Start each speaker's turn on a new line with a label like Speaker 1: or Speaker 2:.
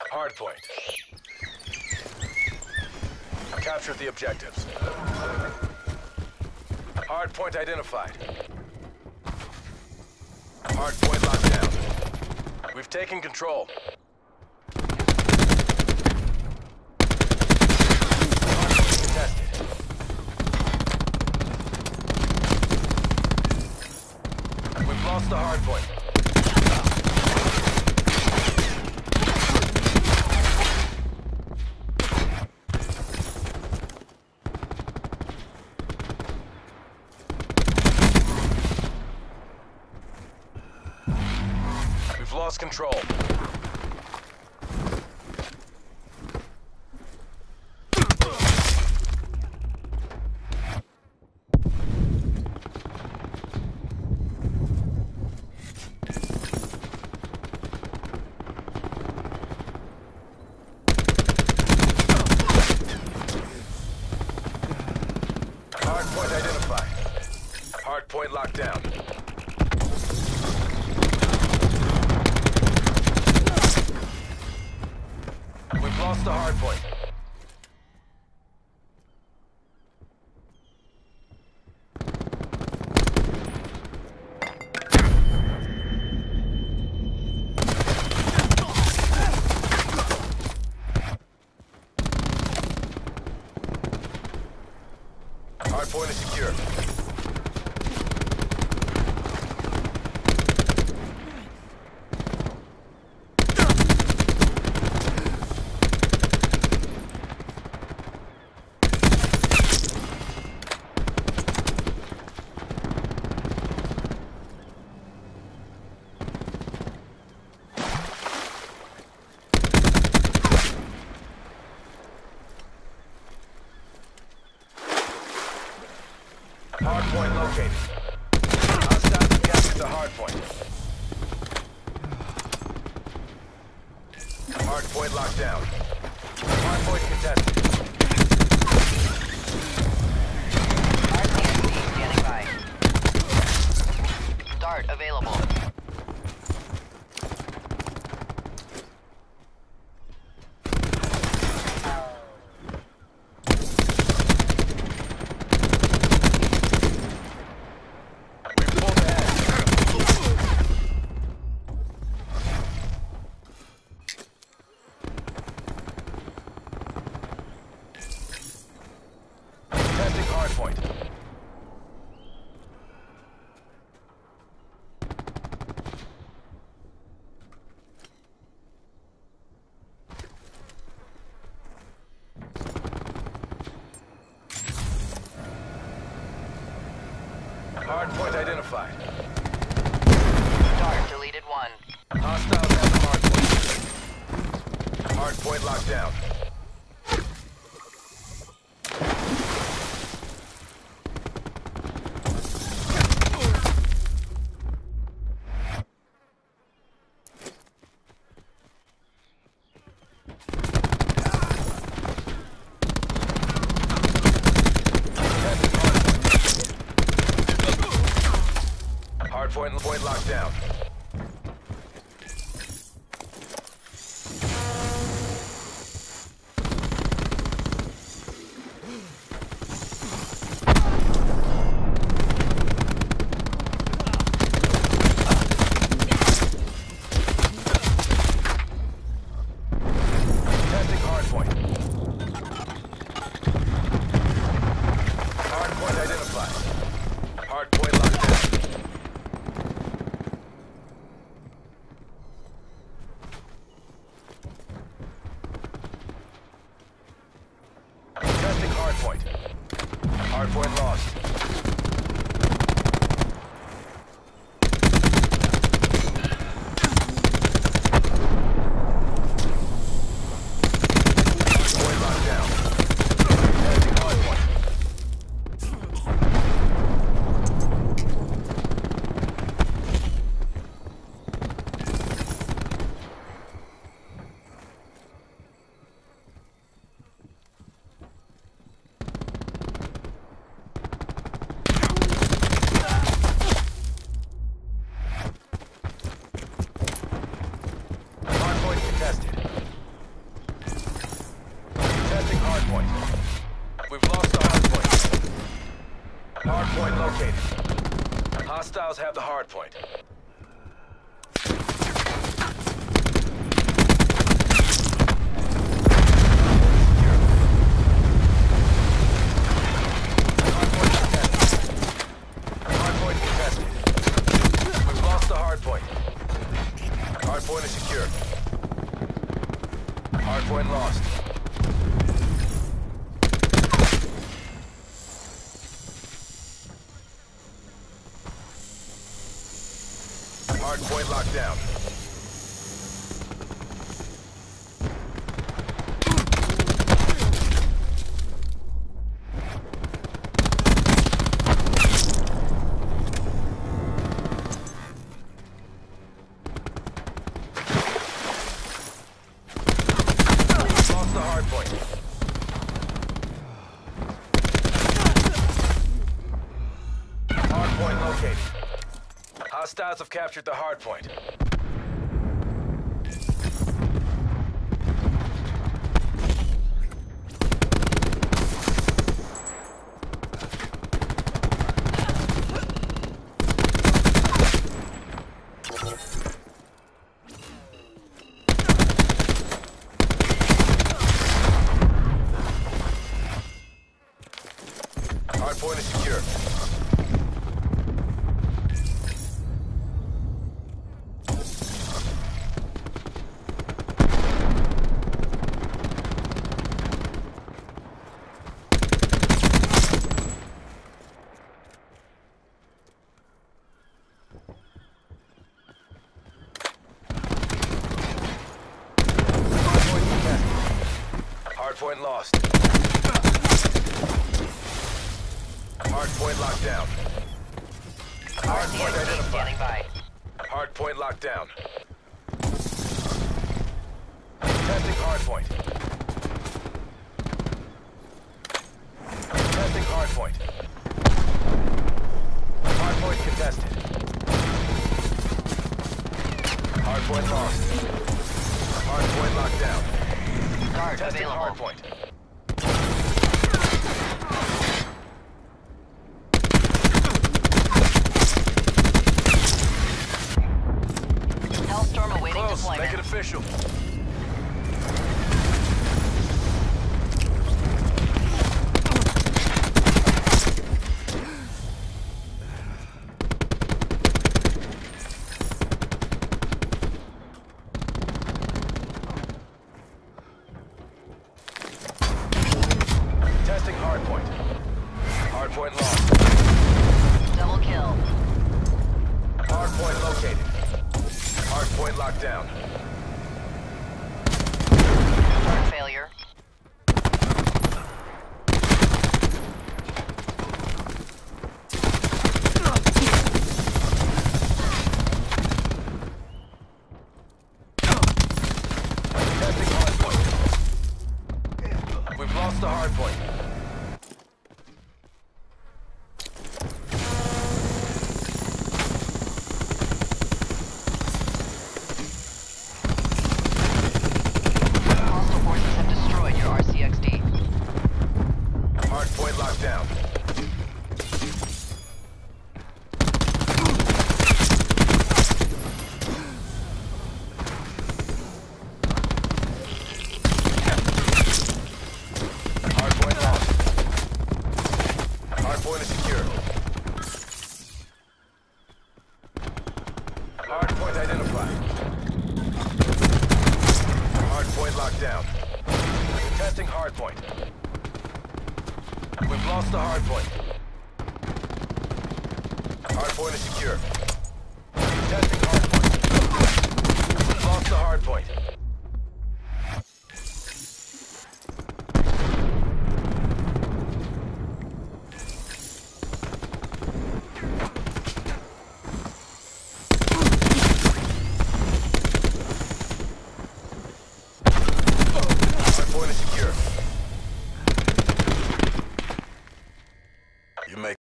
Speaker 1: Hardpoint. Captured the objectives. Hardpoint identified. Hardpoint locked down. We've taken control. Hardpoint contested. We've lost the hardpoint. We've lost control. Hardpoint identified. Hardpoint locked down. We've lost the hardpoint. Hardpoint is secure. Hardpoint located. Hostiles captured the hardpoint. Hardpoint locked down. Hardpoint contested.
Speaker 2: RTSD standing by. Start available.
Speaker 1: Hardpoint. Hardpoint identified.
Speaker 2: Start deleted 1.
Speaker 1: Hostiles at the hardpoint. Hardpoint locked down. Hardpoint locked down. Hostiles have the hard point. Hardpoint contested. We've lost the hardpoint. Hardpoint is secure. Hardpoint lost. Hardpoint locked down. Lost the hardpoint. Hardpoint located. Hostiles have captured the hardpoint. Hardpoint is secure. Hardpoint lost. Hardpoint locked down. Hardpoint
Speaker 2: RCXD standing
Speaker 1: identified.
Speaker 2: by.
Speaker 1: Hardpoint locked down. Testing hardpoint. Testing hardpoint. Hardpoint contested. Hardpoint lost. Hardpoint locked down.
Speaker 2: Guard
Speaker 1: Testing
Speaker 2: available.
Speaker 1: hardpoint.
Speaker 2: Hellstorm awaiting
Speaker 1: Close.
Speaker 2: deployment.
Speaker 1: Make it official. Testing hardpoint. Hardpoint lost.
Speaker 2: Double kill.
Speaker 1: Hardpoint located. Hardpoint locked down.
Speaker 2: Guard failure.
Speaker 1: Testing hardpoint. We've lost the hardpoint.
Speaker 2: Hostile forces have destroyed your RCXD.
Speaker 1: Hardpoint locked down. Hardpoint lost. Hardpoint is secure. Hardpoint identified. Hardpoint locked down. Testing hardpoint. We've lost the hardpoint. Hardpoint is secure. Testing hardpoint. We've lost the hardpoint.